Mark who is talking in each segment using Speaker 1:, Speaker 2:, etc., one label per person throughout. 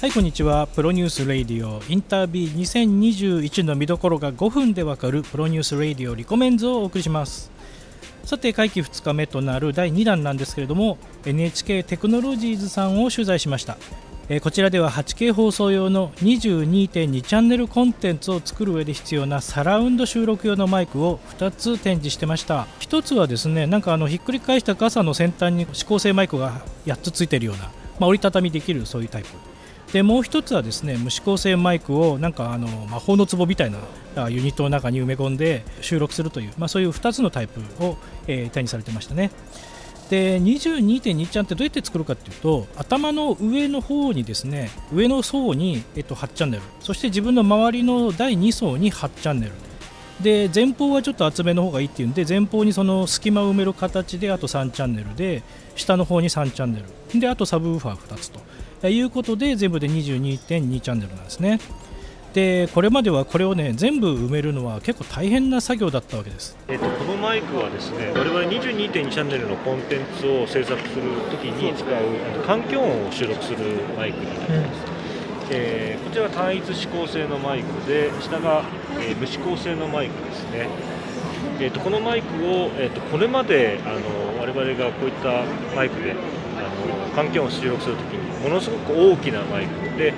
Speaker 1: はい、こんにちは。プロニュースレイディオインタビュー2021の見どころが5分でわかるプロニュースレイディオリコメンズをお送りします。さて、会期2日目となる第2弾なんですけれども、 NHK テクノロジーズさんを取材しました。こちらでは 8K 放送用の 22.2 チャンネルコンテンツを作る上で必要なサラウンド収録用のマイクを2つ展示してました。1つはですね、ひっくり返した傘の先端に指向性マイクが8つついているような、折りたたみできるそういうタイプで、もう一つはですね、無指向性マイクを魔法の壺みたいなユニットの中に埋め込んで収録するという、そういう2つのタイプを、展示されてましたね。で、22.2 チャンってどうやって作るかというと、頭の上の方にですね、上の層に、8チャンネル、そして自分の周りの第2層に8チャンネルで、前方はちょっと厚めの方がいいっていうんで、前方にその隙間を埋める形であと3チャンネルで、下の方に3チャンネルで、あとサブウーファー2つということで、全部で 22.2 チャンネルなんですね。で、これまではこれをね、全部埋めるのは結構大変な作業だったわけです。
Speaker 2: このマイクはですね、我々 22.2 チャンネルのコンテンツを制作するときに使う環境音を収録するマイクになります。こちらは単一指向性のマイクで、下が、無指向性のマイクですね。このマイクを、これまで我々がこういったマイクで環境音を収録するときにものすごく大きなマイクで、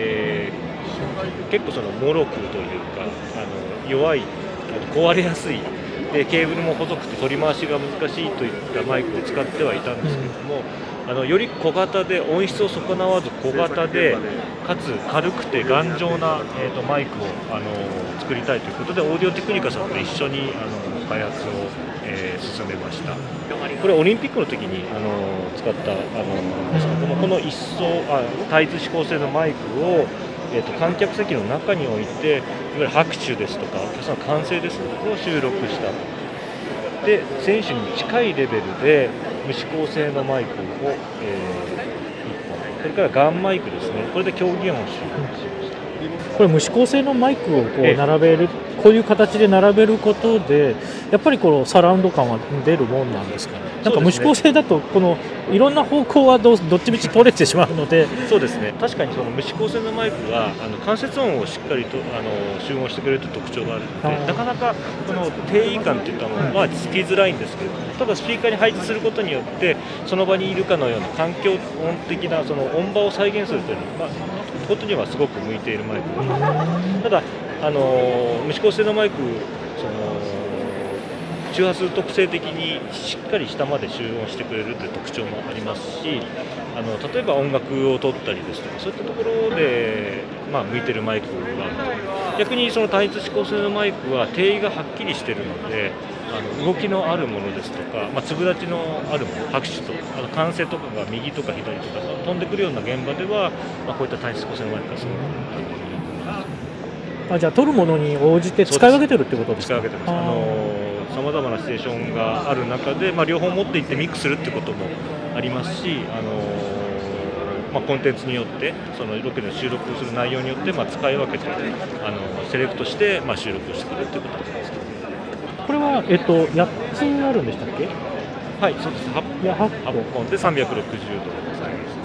Speaker 2: 結構脆くというか弱い、壊れやすいで、ケーブルも細くて取り回しが難しいといったマイクを使ってはいたんですけれども、より小型で音質を損なわず小型でかつ軽くて頑丈な、マイクを作りたいということで、オーディオテクニカさんと一緒に開発を、進めました。これオリンピックの時に使ったですけども、この一層単一指向性のマイクを観客席の中に置いて、いわゆる拍手ですとかお客さんの歓声ですねを収録した。で、選手に近いレベルで無指向性のマイクを、1本、それからガンマイクですね、これで競技音を収録しました。
Speaker 1: これ無指向性のマイクをこう並べる、こういう形で並べることで、やっぱりこのサラウンド感は出るもんなんですかね。無指向性だといろんな方向はどっちみち取れてしまうので。
Speaker 2: そうですね、確かにその無指向性のマイクは間接音をしっかりと集音してくれるという特徴があるので、なかなかこの定位感といったものはつきづらいんですけれども、ただスピーカーに配置することによってその場にいるかのような環境音的なその音場を再現するというのは、ことにはすごく向いているマイクです。ただ無指向性のマイク、周波数特性的にしっかり下まで集音してくれるという特徴もありますし、例えば音楽を撮ったりですとか、そういったところで、向いているマイクがあると。逆にその単一指向性のマイクは定位がはっきりしているので、動きのあるものですとか、粒立ちのあるもの、拍手と歓声とかが右とか左とか飛んでくるような現場では、こういった単一指向性のマイクがすごく
Speaker 1: じゃあ撮るものに応じて使い分けてるってことですか。
Speaker 2: 使い分けてます。さまざまなシチュエーションがある中で、両方持っていってミックスするってこともありますし、コンテンツによってそのロケの収録する内容によって、使い分けてセレクトして、収録をしてくれるということです。
Speaker 1: これは、8つあるんでしたっけ。
Speaker 2: はい、そうです。8本で360度でございます。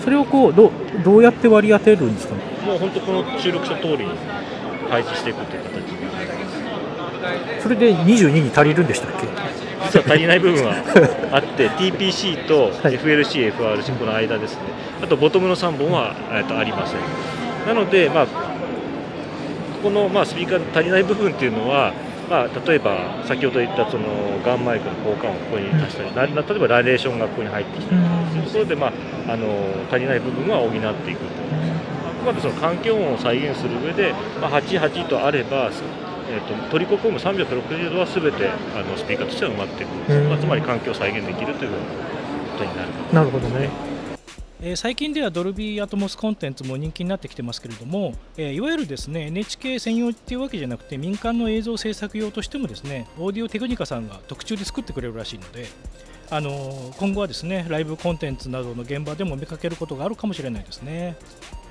Speaker 1: それをどうやって割り当てるんですかね。
Speaker 2: もう本当この収録した通りに配置していくという形になります。
Speaker 1: それで22に足りるんでしたっけ。
Speaker 2: 実は足りない部分はあってTPC と FLC、FRC この間ですね、あとボトムの3本はありません。なので、ここのスピーカーで足りない部分っていうのは、例えば先ほど言ったそのガンマイクの効果音をここに足したり、例えばラレーションがここに入ってきたりというところで、足りない部分は補っていくと。あくまでその環境音を再現する上で、88とあれば取り込む360度はすべてスピーカーとしては埋まっていく、つまり環境を再現できるということになる。
Speaker 1: なるほどね。最近ではドルビーアトモスコンテンツも人気になってきてますけれども、いわゆるですね NHK 専用っていうわけじゃなくて、民間の映像制作用としてもですね、オーディオテクニカさんが特注で作ってくれるらしいので、今後はですねライブコンテンツなどの現場でも見かけることがあるかもしれないですね。